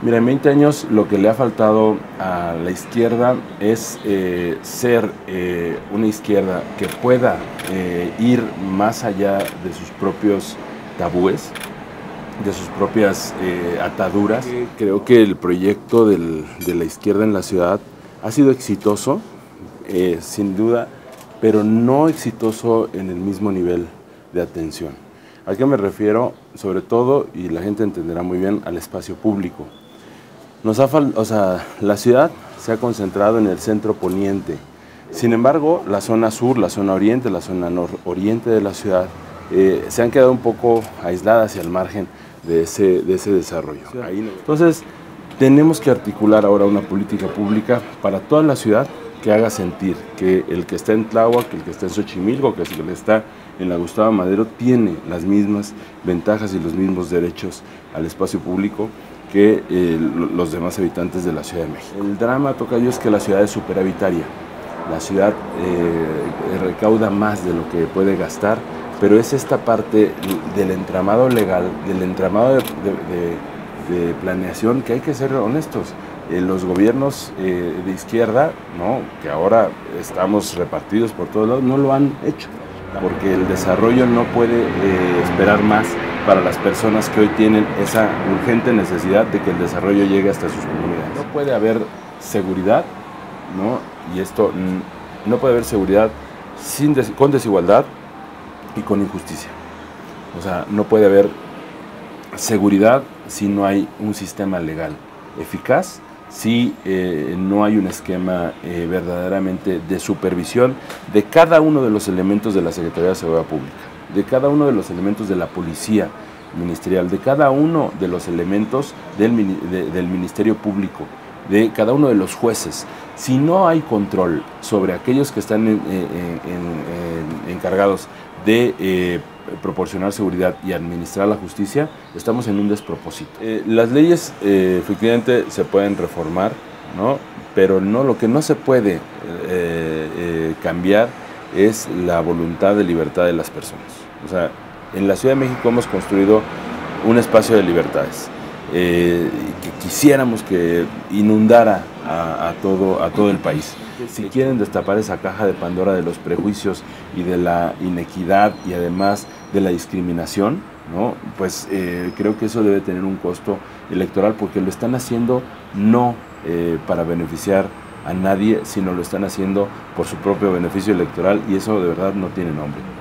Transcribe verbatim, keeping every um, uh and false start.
Mira, en veinte años lo que le ha faltado a la izquierda es eh, ser eh, una izquierda que pueda eh, ir más allá de sus propios tabúes, de sus propias eh, ataduras. Creo que el proyecto del, de la izquierda en la ciudad ha sido exitoso, eh, sin duda, pero no exitoso en el mismo nivel de atención. ¿A qué me refiero? Sobre todo, y la gente entenderá muy bien, al espacio público. Nos ha fal- o sea, la ciudad se ha concentrado en el centro poniente. Sin embargo, la zona sur, la zona oriente, la zona nororiente de la ciudad eh, se han quedado un poco aisladas y al margen de ese, de ese desarrollo. Entonces, tenemos que articular ahora una política pública para toda la ciudad que haga sentir que el que está en Tláhuac, que el que está en Xochimilco, que el que está en la Gustavo Madero tiene las mismas ventajas y los mismos derechos al espacio público que eh, los demás habitantes de la Ciudad de México. El drama, tocayo, es que la ciudad es superhabitaria. La ciudad eh, recauda más de lo que puede gastar, pero es esta parte del entramado legal, del entramado de, de, de, de planeación, que hay que ser honestos. Eh, los gobiernos eh, de izquierda, ¿no?, que ahora estamos repartidos por todos lados, no lo han hecho, porque el desarrollo no puede eh, esperar más para las personas que hoy tienen esa urgente necesidad de que el desarrollo llegue hasta sus comunidades. No puede haber seguridad, ¿no?, y esto no puede haber seguridad sin des con desigualdad y con injusticia. O sea, no puede haber seguridad si no hay un sistema legal eficaz, si eh, no hay un esquema eh, verdaderamente de supervisión de cada uno de los elementos de la Secretaría de Seguridad Pública, de cada uno de los elementos de la Policía Ministerial, de cada uno de los elementos del, de, del Ministerio Público, de cada uno de los jueces. Si no hay control sobre aquellos que están en, en, en, en, encargados de eh, proporcionar seguridad y administrar la justicia, estamos en un despropósito. Eh, las leyes eh, efectivamente se pueden reformar, ¿no?, pero no, lo que no se puede eh, eh, cambiar es la voluntad de libertad de las personas. O sea, en la Ciudad de México hemos construido un espacio de libertades eh, que quisiéramos que inundara a, a, todo, a todo el país. Si quieren destapar esa caja de Pandora de los prejuicios y de la inequidad y además de la discriminación, ¿no?, pues eh, creo que eso debe tener un costo electoral, porque lo están haciendo no eh, para beneficiar a nadie, sino lo están haciendo por su propio beneficio electoral, y eso de verdad no tiene nombre.